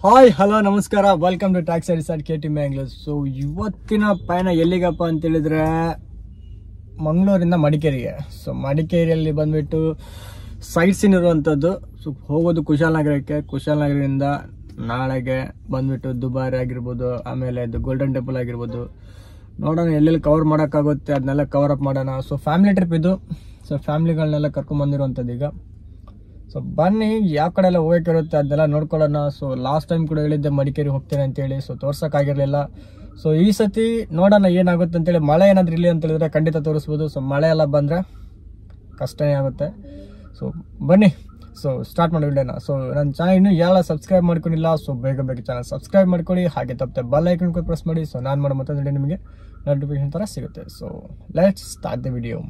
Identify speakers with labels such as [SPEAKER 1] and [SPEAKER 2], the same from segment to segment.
[SPEAKER 1] Hi hello ನಮಸ್ಕಾರ, welcome to taxi resort KT Mangalore. So ಇವತ್ತಿನ ಪಯಣ ಎಲ್ಲಿಗಪ್ಪ ಅಂತ ಹೇಳಿದ್ರೆ ಮಂಗಳೂರಿಂದ ಮಡಿಕೇರಿಗೆ. ಸೊ ಮಡಿಕೇರಿಯಲ್ಲಿ ಬಂದ್ಬಿಟ್ಟು ಸೈಟ್ ಸೀನ್ ಇರುವಂಥದ್ದು. ಸೊ ಹೋಗೋದು ಕುಶಾಲನಗರಕ್ಕೆ, ಕುಶಾಲನಗರದಿಂದ ನಾಳೆಗೆ ಬಂದ್ಬಿಟ್ಟು ದುಬಾರಿ ಆಗಿರ್ಬೋದು, ಆಮೇಲೆ ಇದು ಗೋಲ್ಡನ್ ಟೆಂಪಲ್ ಆಗಿರ್ಬೋದು. ನೋಡೋಣ ಎಲ್ಲೆಲ್ಲಿ ಕವರ್ ಮಾಡೋಕ್ಕಾಗುತ್ತೆ ಅದನ್ನೆಲ್ಲ ಕವರ್ ಅಪ್ ಮಾಡೋಣ. ಸೊ ಫ್ಯಾಮಿಲಿ ಟ್ರಿಪ್ ಇದು. ಸೊ ಫ್ಯಾಮಿಲಿಗಳನ್ನೆಲ್ಲ ಕರ್ಕೊಂಡ್ಬಂದಿರುವಂಥದ್ದು ಈಗ. ಸೊ ಬನ್ನಿ, ಯಾವ ಕಡೆ ಎಲ್ಲ ಹೋಗೋಕ್ಕಿರುತ್ತೆ ಅದನ್ನೆಲ್ಲ ನೋಡ್ಕೊಳ್ಳೋಣ. ಸೊ ಲಾಸ್ಟ್ ಟೈಮ್ ಕೂಡ ಹೇಳಿದ್ದೆ ಮಡಿಕೇರಿ ಹೋಗ್ತೇನೆ ಅಂತೇಳಿ, ಸೊ ತೋರ್ಸೋಕ್ಕಾಗಿರಲಿಲ್ಲ. ಸೊ ಈ ಸತಿ ನೋಡೋಣ ಏನಾಗುತ್ತೆ ಅಂತೇಳಿ. ಮಳೆ ಏನಾದರೂ ಇಲ್ಲಿ ಅಂತ ಹೇಳಿದ್ರೆ ಖಂಡಿತ ತೋರಿಸ್ಬೋದು. ಸೊ ಮಳೆ ಎಲ್ಲ ಬಂದರೆ ಕಷ್ಟನೇ ಆಗುತ್ತೆ. ಸೊ ಬನ್ನಿ, ಸೊ ಸ್ಟಾರ್ಟ್ ಮಾಡಿ ವಿಡಿಯೋನ. ಸೊ ನನ್ನ ಚಾನಲ್ ಇನ್ನೂ ಯಾರು ಸಬ್ಸ್ಕ್ರೈಬ್ ಮಾಡ್ಕೊಂಡಿಲ್ಲ, ಸೊ ಬೇಗ ಚಾನಲ್ ಸಬ್ಸ್ಕ್ರೈಬ್ ಮಾಡ್ಕೊಳ್ಳಿ. ಹಾಗೆ ತಪ್ಪದೆ ಬೆಲ್ ಐಕನ್ ಕೂಡ ಪ್ರೆಸ್ ಮಾಡಿ. ಸೊ ನಾನು ಮಾಡೋ ಮತ್ತೊಂದು ವಿಡಿಯೋ ನಿಮಗೆ ನೋಟಿಫಿಕೇಶನ್ ಥರ ಸಿಗುತ್ತೆ. So let's start the video.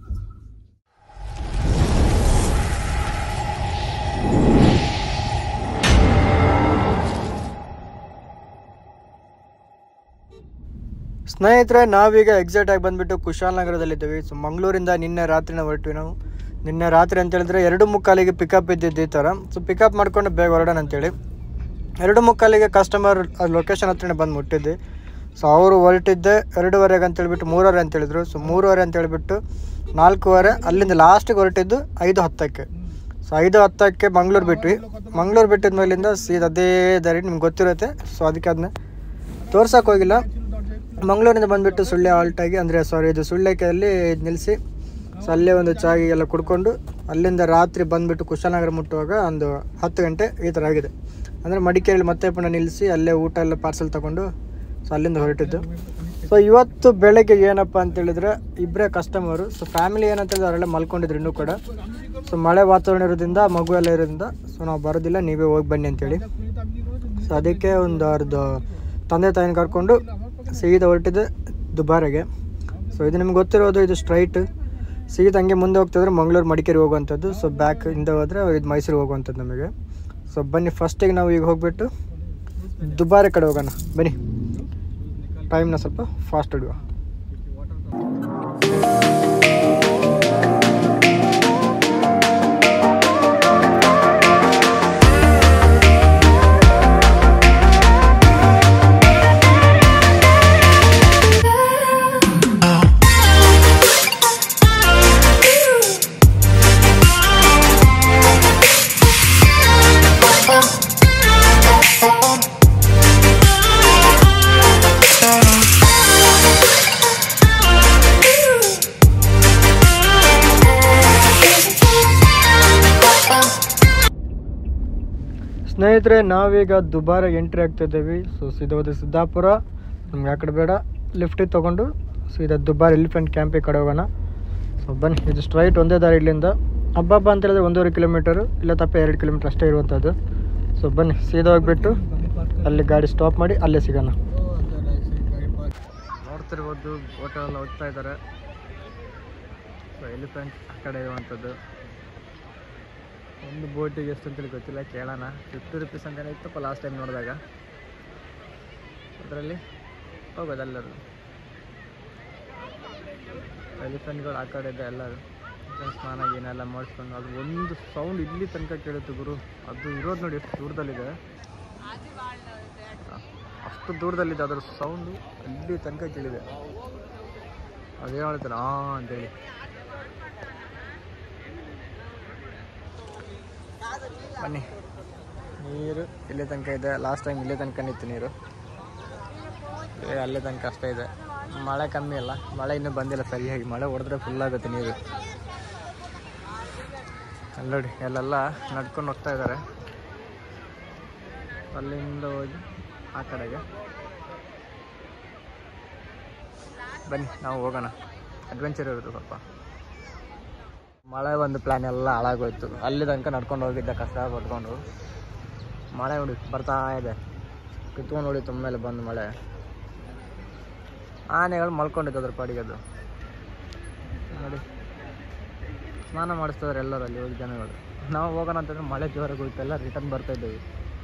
[SPEAKER 1] ಸ್ನೇಹಿತರೆ, ನಾವೀಗ ಎಕ್ಸಾಕ್ಟ್ ಆಗಿ ಬಂದ್ಬಿಟ್ಟು ಕುಶಾಲನಗರದಲ್ಲಿದ್ದೀವಿ. ಸೊ ಮಂಗಳೂರಿಂದ ನಿನ್ನೆ ರಾತ್ರಿನ ಹೊರಟ್ವಿ ನಾವು. ನಿನ್ನೆ ರಾತ್ರಿ ಅಂತ ಹೇಳಿದ್ರೆ 2:45ಗೆ ಪಿಕಪ್ ಇದ್ದಿದ್ದು ಈ ಥರ. ಸೊ ಪಿಕಪ್ ಮಾಡ್ಕೊಂಡು ಬೇಗ ಹೊರಡೋಣ ಅಂತೇಳಿ 2:45ಗೆ ಕಸ್ಟಮರ್ ಲೊಕೇಶನ್ ಹತ್ರನೇ ಬಂದು ಮುಟ್ಟಿದ್ದೆ. ಸೊ ಅವರು ಹೊರಟಿದ್ದೆ 2:15 ಅಂತೇಳ್ಬಿಟ್ಟು 3:30 ಅಂತೇಳಿದ್ರು. ಸೊ 3:30 ಅಂತೇಳ್ಬಿಟ್ಟು 4:15 ಅಲ್ಲಿಂದ ಲಾಸ್ಟಿಗೆ ಹೊರಟಿದ್ದು 5:10ಕ್ಕೆ. ಸೊ 5:10ಕ್ಕೆ ಮಂಗಳೂರು ಬಿಟ್ವಿ. ಮಂಗಳೂರು ಬಿಟ್ಟಿದ ಮೇಲಿಂದ ಸೀದಾ ಅದೇ ದಾರಿ ನಿಮ್ಗೆ ಗೊತ್ತಿರುತ್ತೆ. ಸೊ ಅದಕ್ಕೆ ಅದನ್ನ ತೋರ್ಸೋಕೆ ಹೋಗಿಲ್ಲ. ಮಂಗಳೂರಿಂದ ಬಂದುಬಿಟ್ಟು ಸುಳ್ಳೆ ಆಲ್ಟಾಗಿ ಇದು ಸುಳ್ಳೆಕೆಯಲ್ಲಿ ನಿಲ್ಲಿಸಿ, ಸೊ ಅಲ್ಲೇ ಒಂದು ಚಾಗಿ ಎಲ್ಲ ಕುಡ್ಕೊಂಡು ಅಲ್ಲಿಂದ ರಾತ್ರಿ ಬಂದುಬಿಟ್ಟು ಕುಶಾಲನಗರ ಮುಟ್ಟುವಾಗ ಒಂದು 10 ಗಂಟೆ ಈ ಥರ ಆಗಿದೆ. ಅಂದರೆ ಮಡಿಕೇರಿಯಲ್ಲಿ ಮತ್ತೆ ಪುನಃ ನಿಲ್ಲಿಸಿ ಅಲ್ಲೇ ಊಟ ಎಲ್ಲ ಪಾರ್ಸೆಲ್ ತೊಗೊಂಡು ಸೊ ಅಲ್ಲಿಂದ ಹೊರಟಿದ್ದು. ಸೊ ಇವತ್ತು ಬೆಳಗ್ಗೆ ಏನಪ್ಪ ಅಂತೇಳಿದ್ರೆ ಇಬ್ಬರೇ ಕಸ್ಟಮರು. ಸೊ ಫ್ಯಾಮಿಲಿ ಏನಂತೇಳಿದ್ರೆ ಅವರೆಲ್ಲ ಮಲ್ಕೊಂಡಿದ್ರು ಇನ್ನೂ ಕೂಡ. ಸೊ ಮಳೆ ವಾತಾವರಣ ಇರೋದ್ರಿಂದ, ಮಗು ಎಲ್ಲ ಇರೋದ್ರಿಂದ ಸೊ ನಾವು ಬರೋದಿಲ್ಲ, ನೀವೇ ಹೋಗಿ ಬನ್ನಿ ಅಂತೇಳಿ. ಸೊ ಅದಕ್ಕೆ ಒಂದು ಅವ್ರದ್ದು ತಂದೆ ತಾಯಿನ ಕರ್ಕೊಂಡು ಸೀದಾ ಹೊರಟಿದ್ದೆ ದುಬಾರಿಗೆ. ಸೊ ಇದು ನಿಮ್ಗೆ ಗೊತ್ತಿರೋದು, ಇದು ಸ್ಟ್ರೈಟ್ ಸೀದಾ ಹಂಗೆ ಮುಂದೆ ಹೋಗ್ತಿದ್ರೆ ಮಂಗಳೂರು ಮಡಿಕೇರಿ ಹೋಗುವಂಥದ್ದು. ಸೊ ಬ್ಯಾಕ್ ಇಂದ ಹೋದರೆ ಇದು ಮೈಸೂರು ಹೋಗುವಂಥದ್ದು ನಮಗೆ. ಸೊ ಬನ್ನಿ, ಫಸ್ಟಿಗೆ ನಾವು ಈಗ ಹೋಗ್ಬಿಟ್ಟು ದುಬಾರಿ ಕಡೆ ಹೋಗೋಣ. ಬನ್ನಿ, ಟೈಮ್ನ ಸ್ವಲ್ಪ ಫಾಸ್ಟ್ ಇಡುವ. ಸ್ನೇಹಿತರೆ, ನಾವೀಗ ದುಬಾರಿಗೆ ಎಂಟ್ರಿ ಆಗ್ತಿದ್ದೀವಿ. ಸೊ ಸೀದಾ ಹೋದ ಸಿದ್ದಾಪುರ, ನಮ್ಗೆ ಆ ಕಡೆ ಬೇಡ, ಲಿಫ್ಟಿಗೆ ತೊಗೊಂಡು ಸೀದಾ ದುಬಾರಿ ಎಲಿಫೆಂಟ್ ಕ್ಯಾಂಪಿಗೆ ಕಡೆ ಹೋಗೋಣ. ಸೊ ಬನ್ನಿ, ಇದು ಸ್ಟ್ರೈಟ್ ಒಂದೇ ದಾರಿ ಇಲ್ಲಿಂದ. ಹಬ್ಬ ಅಂತ ಹೇಳಿದ್ರೆ 1.5 ಕಿಲೋಮೀಟರು, ಇಲ್ಲ ತಪ್ಪ 2 ಕಿಲೋಮೀಟ್ರ್ ಅಷ್ಟೇ ಇರುವಂಥದ್ದು. ಸೊ ಬನ್ನಿ, ಸೀದಾ ಹೋಗ್ಬಿಟ್ಟು ಅಲ್ಲಿ ಗಾಡಿ ಸ್ಟಾಪ್ ಮಾಡಿ ಅಲ್ಲೇ ಸಿಗೋಣ. ನೋಡ್ತಿರ್ಬೋದು ಹೋಟೆಲ್ ಎಲ್ಲ ಹೋಗ್ತಾ ಇದ್ದಾರೆ. ಸೊ ಎಲಿಫೆಂಟ್ ಆ ಕಡೆ ಇರುವಂಥದ್ದು. ಒಂದು ಬೋಟಿಗೆ ಎಷ್ಟು ಅಂತೇಳಿ ಗೊತ್ತಿಲ್ಲ, ಕೇಳೋಣ. 50 ರೂಪೀಸ್ ಅಂತಲೇ ಇತ್ತಪ್ಪ ಲಾಸ್ಟ್ ಟೈಮ್ ನೋಡಿದಾಗ. ಅದರಲ್ಲಿ ಹೋಗೋದು ಎಲ್ಲರೂ. ಎಲಿಫೆಂಟ್ಗಳು ಆ ಕಡೆ ಇದೆ ಎಲ್ಲರೂ. ಸ್ನಾನ ಏನೆಲ್ಲ ಮಾಡಿಸ್ಕೊಂಡು ಅದು ಒಂದು ಸೌಂಡ್ ಇಲ್ಲಿ ತನಕ ಕೇಳುತ್ತೆ ಗುರು. ಅದು ಇರೋದು ನೋಡಿ ಎಷ್ಟು ದೂರದಲ್ಲಿದೆ, ಅಷ್ಟು ದೂರದಲ್ಲಿದೆ ಅದರ ಸೌಂಡು ಇಲ್ಲಿ ತನಕ ಕೇಳಿದೆ. ಅದೇನು ಹೇಳ್ತಾರೆ ಅಂತೇಳಿ. ಬನ್ನಿ, ನೀರು ಇಲ್ಲೇ ತನಕ ಇದೆ. ಲಾಸ್ಟ್ ಟೈಮ್ ಇಲ್ಲೇ ತನಕ ನಿಂತು ನೀರು, ಅಲ್ಲೇ ತನಕ ಅಷ್ಟೇ ಇದೆ. ಮಳೆ ಕಮ್ಮಿ ಅಲ್ಲ, ಮಳೆ ಇನ್ನೂ ಬಂದಿಲ್ಲ ಸರಿಯಾಗಿ. ಮಳೆ ಹೊಡೆದ್ರೆ ಫುಲ್ಲಾಗುತ್ತೆ ನೀರು. ನೋಡಿ ಅಲ್ಲೆಲ್ಲ ನಡ್ಕೊಂಡು ಹೋಗ್ತಾ ಇದ್ದಾರೆ. ಅಲ್ಲಿಂದ ಹೋಗಿ ಆ ಕಡೆಗೆ ಬನ್ನಿ, ನಾವು ಹೋಗೋಣ. ಅಡ್ವೆಂಚರ್ ಇರುತ್ತೆ ಸ್ವಲ್ಪ. ಮಳೆ ಒಂದು ಪ್ಲ್ಯಾನ್ ಎಲ್ಲ ಹಾಳಾಗೋಯ್ತು. ಅಲ್ಲಿ ತನಕ ನಡ್ಕೊಂಡು ಹೋಗಿದ್ದೆ ಕಷ್ಟ ಪಟ್ಕೊಂಡು. ಮಳೆ ನೋಡಿ ಬರ್ತಾ ಇದೆ, ಕಿತ್ಕೊಂಡು ಹೊಡಿತು ಮೇಲೆ ಬಂದು ಮಳೆ. ಆನೆಗಳು ಮಲ್ಕೊಂಡಿದ್ದು ಅದ್ರ ಪಾಡಿಗೆ. ಅದು ನೋಡಿ ಸ್ನಾನ ಮಾಡಿಸ್ತಿದ್ದಾರೆ ಎಲ್ಲರೂ ಅಲ್ಲಿ ಹೋಗಿ ಜನಗಳು. ನಾವು ಹೋಗೋಣ ಅಂತಂದರೆ ಮಳೆ ಜೋರಾಗಿ ಹೋಯ್ತು, ಎಲ್ಲ ರಿಟರ್ನ್ ಬರ್ತಾಯಿದ್ದೀವಿ.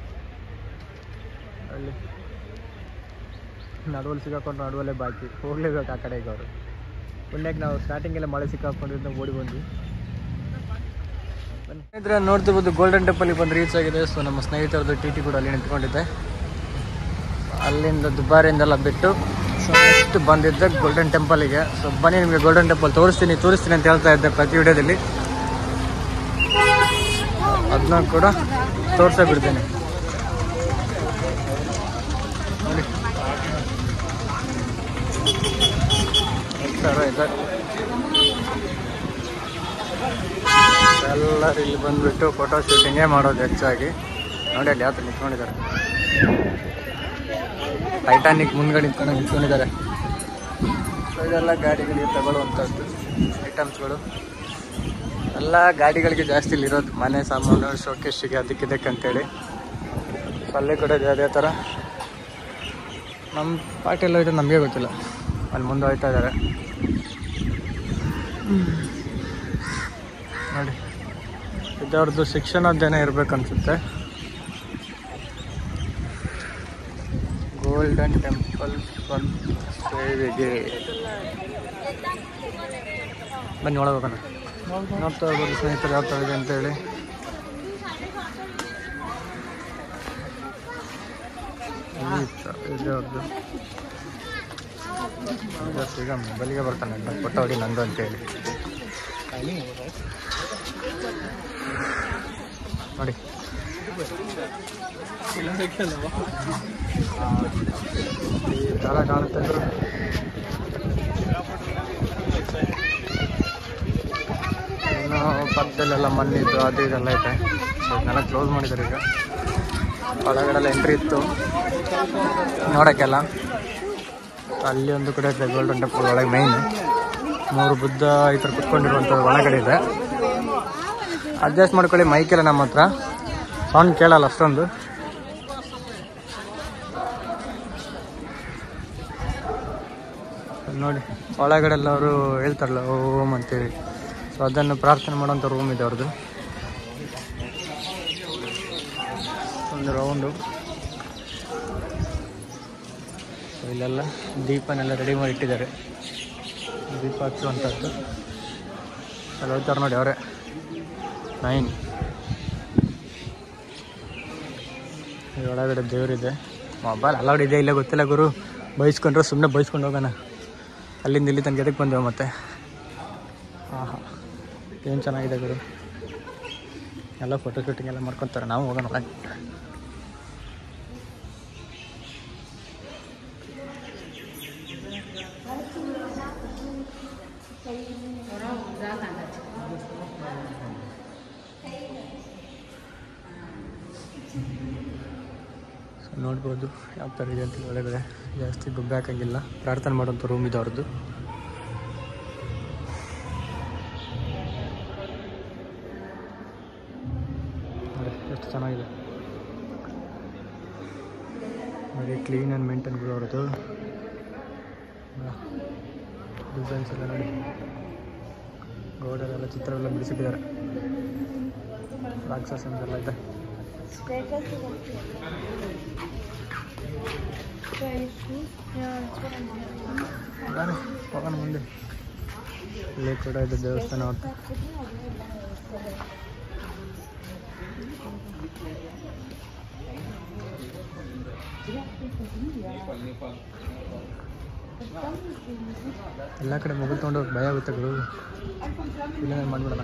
[SPEAKER 1] ಅಲ್ಲಿ ನಡುವಲ್ಲಿ ಸಿಕ್ಕಾಕೊಂಡು ನಡುವಲ್ಲೇ ಬಾಕಿ ಹೋಗಲೇಬೇಕು ಆ ಕಡೆಗೆ. ಅವರು ಪುಣ್ಯಕ್ಕೆ ನಾವು ಸ್ಟಾರ್ಟಿಂಗೆಲ್ಲ ಮಳೆ ಸಿಕ್ಕಾಕೊಂಡಿದ್ದು ಓಡಿ ಬಂದ್ವಿ. ಸ್ನೇಹಿತರೆ ನೋಡ್ತಿರ್ಬೋದು ಗೋಲ್ಡನ್ ಟೆಂಪಲ್ಗೆ ಬಂದು ರೀಚ್ ಆಗಿದೆ. ಸೊ ನಮ್ಮ ಸ್ನೇಹಿತರದ್ದು ಟಿ ಕೂಡ ಅಲ್ಲಿ ನಿಂತ್ಕೊಂಡಿದ್ದೆ. ಅಲ್ಲಿಂದ ದುಬಾರಿಯಿಂದೆಲ್ಲ ಬಿಟ್ಟು ಸೊ ನೆಕ್ಸ್ಟ್ ಬಂದಿದ್ದೆ ಗೋಲ್ಡನ್ ಟೆಂಪಲಿಗೆ. ಸೊ ಬನ್ನಿ ನಿಮಗೆ ಗೋಲ್ಡನ್ ಟೆಂಪಲ್ ತೋರಿಸ್ತೀನಿ ಅಂತ ಹೇಳ್ತಾ ಇದ್ದೆ ಪ್ರತಿ ವಿಡಿಯೋದಲ್ಲಿ. ಅದನ್ನ ಕೂಡ ತೋರಿಸೇ ಬಿಡ್ತೀನಿ ನೋಡಿ. ಇದೆ ಎಲ್ಲರೂ ಇಲ್ಲಿ ಬಂದುಬಿಟ್ಟು ಫೋಟೋ ಶೂಟಿಂಗೇ ಮಾಡೋದು ಹೆಚ್ಚಾಗಿ. ನೋಡಿ ಅಲ್ಲಿ ಯಾವ ನಿಂತ್ಕೊಂಡಿದ್ದಾರೆ, ಟೈಟಾನಿಕ್ ಮುಂದ್ಗಡೆ ನಿಂತ್ಕೊಂಡಿದ್ದಾರೆ. ಸೊ ಇದೆಲ್ಲ ಗಾಡಿಗಳಿಗೆ ತಗೊಳ್ಳುವಂಥದ್ದು ಐಟಮ್ಸ್ಗಳು. ಎಲ್ಲ ಗಾಡಿಗಳಿಗೆ ಜಾಸ್ತಿ ಇಲ್ಲಿರೋದು, ಮನೆ ಸಾಮಾನು ಶೋಕೇಶಿಗೆ ಅದಕ್ಕಿದ್ದಕ್ಕೆ ಅಂತೇಳಿ. ಸೊ ಅಲ್ಲಿ ಕೂಡ ಇದೆ ಅದೇ ಥರ. ನಮ್ಮ ಪಾರ್ಟಿ ಎಲ್ಲ ಇದೆ ನಮಗೆ ಗೊತ್ತಿಲ್ಲ, ಅಲ್ಲಿ ಮುಂದೆ ಹೋಗ್ತಾ ಇದ್ದಾರೆ ನೋಡಿ. ಇದವ್ರದ್ದು ಶಿಕ್ಷಣದ್ದೇನೇ ಇರಬೇಕನ್ಸುತ್ತೆ. ಗೋಲ್ಡನ್ ಟೆಂಪಲ್ ಸೇವೆಗೆ ಬನ್ನಿ ಒಳಗೋಗೋಣ. ನೋಡ್ತಾ ಇರ್ಬೋದು ಸ್ನೇಹಿತರು ಯಾವ ಥರ ಇದೆ ಅಂತೇಳಿ. ಇದೆ ಅವ್ರದ್ದು. ಈಗ ಮೊಬೈಲಿಗೆ ಬರ್ತಾನೆ ಫೋಟೋ ಹೊಡಿ ನಂದು ಅಂತೇಳಿ ನೋಡಿ. ಈ ಥರ ಕಾಣುತ್ತಿದ್ರು ಇನ್ನು ಪಕ್ಕದಲ್ಲೆಲ್ಲ ಮಣ್ಣಿದ್ದು ಅದು ಇದೆಲ್ಲ ಐತೆ. ಸೊ ಇದನ್ನೆಲ್ಲ ಕ್ಲೋಸ್ ಮಾಡಿದ್ದಾರೆ ಈಗ. ಒಳಗಡೆಲ್ಲ ಎಂಟ್ರಿ ಇತ್ತು ನೋಡೋಕ್ಕೆಲ್ಲ. ಅಲ್ಲಿ ಒಂದು ಕಡೆ ಇದೆ ಗೋಲ್ಡನ್ ಟೆಂಪಲ್ ಒಳಗೆ ಮೈನ್ 3 ಬುದ್ಧ ಈ ಥರ ಕುತ್ಕೊಂಡಿರುವಂಥದ್ದು ಒಳಗಡೆ ಇದೆ. ಅಡ್ಜಸ್ಟ್ ಮಾಡ್ಕೊಳ್ಳಿ, ಮೈಕೆಲ್ಲ ನಮ್ಮ ಹತ್ರ ಸೌಂಡ್ ಕೇಳಲ್ಲ ಅಷ್ಟೊಂದು. ನೋಡಿ ಒಳಗಡೆ ಎಲ್ಲ ಅವರು ಹೇಳ್ತಾರಲ್ಲ ಓಂ ಅಂತೇಳಿ. ಸೊ ಅದನ್ನು ಪ್ರಾರ್ಥನೆ ಮಾಡೋಂಥ ರೂಮ್ ಇದೆ ಅವ್ರದ್ದು. ಒಂದು ರೌಂಡು. ಸೊ ಇಲ್ಲೆಲ್ಲ ದೀಪನೆಲ್ಲ ರೆಡಿ ಮಾಡಿ ಇಟ್ಟಿದ್ದಾರೆ, ದೀಪ ಹಚ್ಚುವಂಥದ್ದು. ಅಲ್ಲಿ ಹೋಗ್ತಾರೆ ನೋಡಿ ಅವರೇ 9. ಒಳಗಡೆ ದೇವರಿದೆ. ಮೊಬೈಲ್ ಅಲೌಡ್ ಇದೆ ಇಲ್ಲ ಗೊತ್ತಿಲ್ಲ ಗುರು. ಬೈಸ್ಕೊಂಡ್ರೆ ಸುಮ್ಮನೆ ಬೈಸ್ಕೊಂಡು ಹೋಗೋಣ. ಅಲ್ಲಿಂದ ಇಲ್ಲಿ ತನಕ ಎದಕ್ಕೆ ಬಂದೆವು ಮತ್ತೆ. ಹಾಂ ಹಾಂ ಏನು ಚೆನ್ನಾಗಿದೆ ಗುರು. ಎಲ್ಲ ಫೋಟೋ ಶೂಟಿಂಗ್ ಎಲ್ಲ ಮಾಡ್ಕೊತಾರೆ. ನಾವು ಹೋಗೋಣ ಒಳಗೆ. ನೋಡ್ಬೋದು ಯಾವ ಥರ ಇದೆ ಅಂತ. ಒಳಗಡೆ ಜಾಸ್ತಿ ಗುಬ್ಬೆ ಹಾಕಂಗಿಲ್ಲ. ಪ್ರಾರ್ಥನೆ ಮಾಡೋಂಥ ರೂಮ್ ಇದೆ ಅವ್ರದ್ದು. ಎಷ್ಟು ಚೆನ್ನಾಗಿದೆ ವೆರಿ ಕ್ಲೀನ್ ಆ್ಯಂಡ್ ಮೇಂಟೈನ್ ಅವ್ರದ್ದು. ಡಿಸೈನ್ಸ್ ಎಲ್ಲ ನೋಡಿ, ಗೋಡೆಲ್ಲ ಚಿತ್ರವೆಲ್ಲ ಬಿಡಿಸಿಟ್ಟಿದ್ದಾರೆ. ರಾಕ್ಷಸಂದೆಲ್ಲ ಇದೆ. ಹೋಗೋಣ ಮುಂದೆ. ಇಲ್ಲಿ ಕೂಡ ಇದೆ ದೇವಸ್ಥಾನ. ಅವ್ರದ್ದು ಎಲ್ಲ ಕಡೆ ಮೊಬೈಲ್ ತೊಗೊಂಡೋಗಿ ಭಯ ಆಗುತ್ತೆ ಗುರು. ಇಲ್ಲ ಮಾಡಿಬಿಡೋಣ.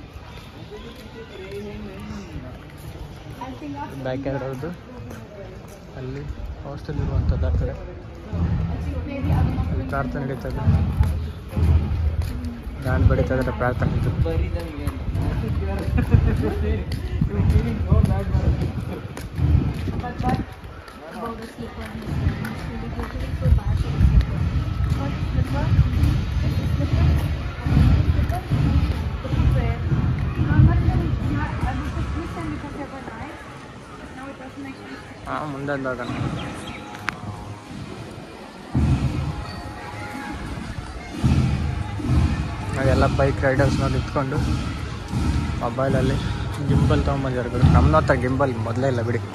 [SPEAKER 1] ಬ್ಯಾಕ್ ಯಾರ್ಡ್ ಅವ್ರದ್ದು. ಅಲ್ಲಿ ಹಾಸ್ಟೆಲ್ ಇರುವಂಥದ್ದು. ಆ ಕಡೆ ಅಲ್ಲಿ ಪ್ರಾರ್ಥನೆ ನಡೀತಾ ಇದೆ. ಗಾನ್ ಬಡಿತಾ ಇದ್ದಾರೆ ಪ್ರಾರ್ಥನೆ ಇದ್ದು. ಹಾಂ ಮುಂದೆ ಹೋಗೋಣ. ನಾವೆಲ್ಲ ಬೈಕ್ ರೈಡರ್ಸ್ನಲ್ಲಿ ಇಟ್ಕೊಂಡು ಮೊಬೈಲಲ್ಲಿ ಗಿಂಬಲ್ ತೊಗೊಂಬಂದಿದ್ದಾರೆ ಬಿಡಿ. ನಮ್ಮ ಹತ್ರ ಗಿಂಬಲ್ ಮೊದಲೇ ಇಲ್ಲ ಬಿಡಿ.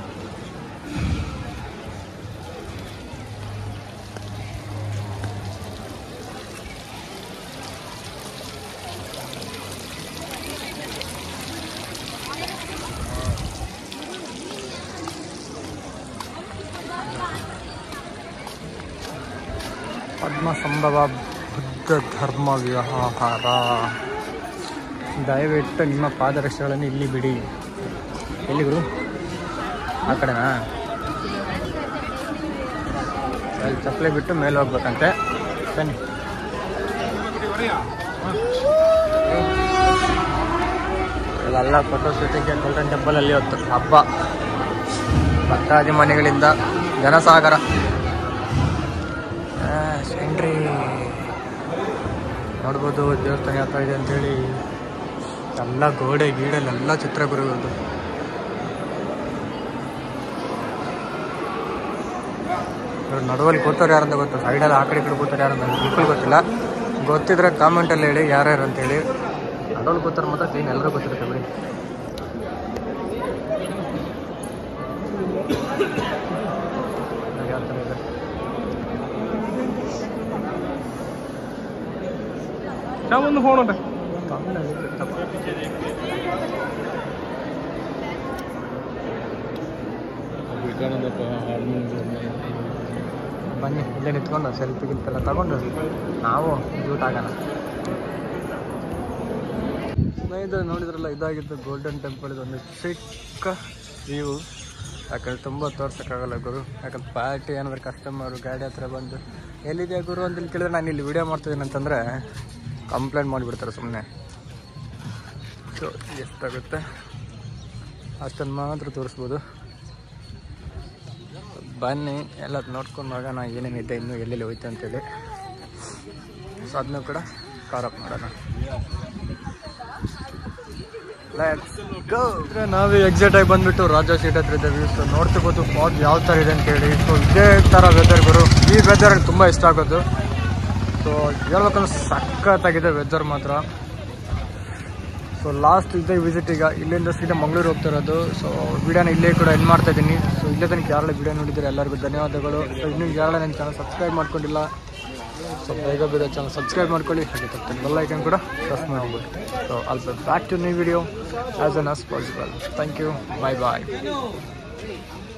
[SPEAKER 1] ಪದ್ಮಸಂಭವ ಬುದ್ಧ ಧರ್ಮ ವ್ಯವಹಾರ. ದಯವಿಟ್ಟು ನಿಮ್ಮ ಪಾದರಕ್ಷೆಗಳನ್ನು ಇಲ್ಲಿ ಬಿಡಿ. ಎಲ್ಲಿ ಗುರು? ಆ ಕಡೆನಾ? ಅಲ್ಲಿ ಚಪ್ಪಲಿ ಬಿಟ್ಟು ಮೇಲೆ ಹೋಗ್ಬೇಕಂತೆ. ಬನ್ನಿ. ಅಲ್ಲೆಲ್ಲ ಫೋಟೋ ಶೂಟಿಂಗ್ಗೆ ಗೋಲ್ಡನ್ ಟೆಂಪಲಲ್ಲಿ ಹೊತ್ತು ಹಬ್ಬ. ಭಕ್ತಾಭಿಮಾನಿಗಳಿಂದ ಜನಸಾಗರ. ಎಂಟ್ರಿ ನೋಡ್ಬೋದು. ದೇವಸ್ಥಾನ ಯಾವ ಥರ ಇದೆ ಅಂತೇಳಿ ಎಲ್ಲ ಗೋಡೆ ಗೀಡಲ್ಲೆಲ್ಲ ಚಿತ್ರ ಬರುವುದು. ನಡುವಲ್ಲಿ ಕೂತವ್ರು ಯಾರಂತ ಗೊತ್ತು. ಸೈಡಲ್ಲಿ ಆ ಕಡೆ ಕೂತಾರೆ ಯಾರಂತ ಬಿಲ್ಕುಲ್ ಗೊತ್ತಿಲ್ಲ. ಗೊತ್ತಿದ್ರೆ ಕಾಮೆಂಟಲ್ಲಿ ಹೇಳಿ ಯಾರ್ಯಾರು ಅಂತೇಳಿ. ನಡುವಲ್ಲಿ ಕೂತಾರೆ ಮಾತ್ರ ಸೀನ್ ಎಲ್ಲರೂ ಗೊತ್ತಿರುತ್ತೆ ಬಿಡಿ. ಯಾವ ಥರ ಇದೆ ಒಂದು ಫೋನ್ ಉಂಟ. ಬನ್ನಿ ಇಲ್ಲೇ ನಿಂತ್ಕೊಂಡು ಸೆಲ್ಫಿ ಗಿಲ್ಫೆಲ್ಲ ತಗೊಂಡು ನಾವು ಜೂಟ್ ಆಗೋಣ. ಇದು ನೋಡಿದ್ರಲ್ಲ, ಇದಾಗಿದ್ದು ಗೋಲ್ಡನ್ ಟೆಂಪಲ್. ಇದೊಂದು ಚಿಕ್ಕ ವ್ಯೂ. ಯಾಕಂದ್ರೆ ತುಂಬ ತೋರ್ಸೋಕ್ಕಾಗಲ್ಲ ಗುರು. ಯಾಕಂದ್ರೆ ಪಾರ್ಟಿ ಏನಾದ್ರು ಕಸ್ಟಮರು ಗಾಡಿ ಹತ್ರ ಬಂದು ಎಲ್ಲಿದೆಯಾ ಗುರು ಅಂತ ಕೇಳಿದ್ರೆ ನಾನು ಇಲ್ಲಿ ವಿಡಿಯೋ ಮಾಡ್ತಿದ್ದೀನಿ ಅಂತಂದರೆ ಕಂಪ್ಲೇಂಟ್ ಮಾಡಿಬಿಡ್ತಾರೆ ಸುಮ್ಮನೆ. ಸೊ ಎಷ್ಟಾಗುತ್ತೆ ಅಷ್ಟನ್ನು ಮಾತ್ರ ತೋರಿಸ್ಬೋದು. ಬನ್ನಿ ಎಲ್ಲ ನೋಡ್ಕೊಂಡು ಹೋಗೋಣ ಏನೇನಿದೆ ಇನ್ನೂ ಎಲ್ಲೆಲ್ಲಿ ಹೋಯ್ತು ಅಂತೇಳಿ. ಸೊ ಅದನ್ನೂ ಕೂಡ ಕವರಪ್ ಮಾಡೋಣ. ನಾವೇ ಎಕ್ಸಾಕ್ಟಾಗಿ ಬಂದುಬಿಟ್ಟು ರಾಜಾ ಸೀಟ್ ಹತ್ರ ಇದ್ದೇವೆ. ಸೊ ನೋಡ್ತಿರ್ಬೋದು ಫಾಗ್ ಯಾವ ಥರ ಇದೆ ಅಂತೇಳಿ. ಸೊ ಇದೇ ಥರ ವೆದರ್ ಗುರು. ಈ ವೆದರ್ ತುಂಬ ಇಷ್ಟ ಆಗೋದು. ಸೊ ಹೇಳ್ಬೇಕಂದ್ರೆ ಸಖತ್ತಾಗಿದೆ ವೆದರ್ ಮಾತ್ರ. ಸೊ ಲಾಸ್ಟ್ ಇದೇ ವಿಸಿಟ್. ಈಗ ಇಲ್ಲಿಂದ ಸೀದಾ ಮಂಗಳೂರು ಹೋಗ್ತಿರೋದು. ಸೊ ವಿಡಿಯೋನ ಇಲ್ಲೇ ಕೂಡ ಎಂಡ್ ಮಾಡ್ತಾ ಇದ್ದೀನಿ. ಸೊ ಇಲ್ಲೇ ತನಕ ಯಾರೆಲ್ಲ ವಿಡಿಯೋ ನೋಡಿದರೆ ಎಲ್ಲರಿಗೂ ಧನ್ಯವಾದಗಳು. ಸೊ ಇನ್ನೂ ಯಾರೆಲ್ಲ ನನ್ನ ಚಾನಲ್ ಸಬ್ಸ್ಕ್ರೈಬ್ ಮಾಡ್ಕೊಂಡಿಲ್ಲ, ಸೊ ಬೇಗ ಚಾನಲ್ ಸಬ್ಸ್ಕ್ರೈಬ್ ಮಾಡ್ಕೊಳ್ಳಿ. ಹಾಗೆ ತಪ್ಪು ಬೆಲ್ ಐಕನ್ ಕೂಡ ಪ್ರೆಸ್ ಮಾಡಿಬಿಟ್ಟು. So all be back to new video as soon as possible. Thank you. Bye bye.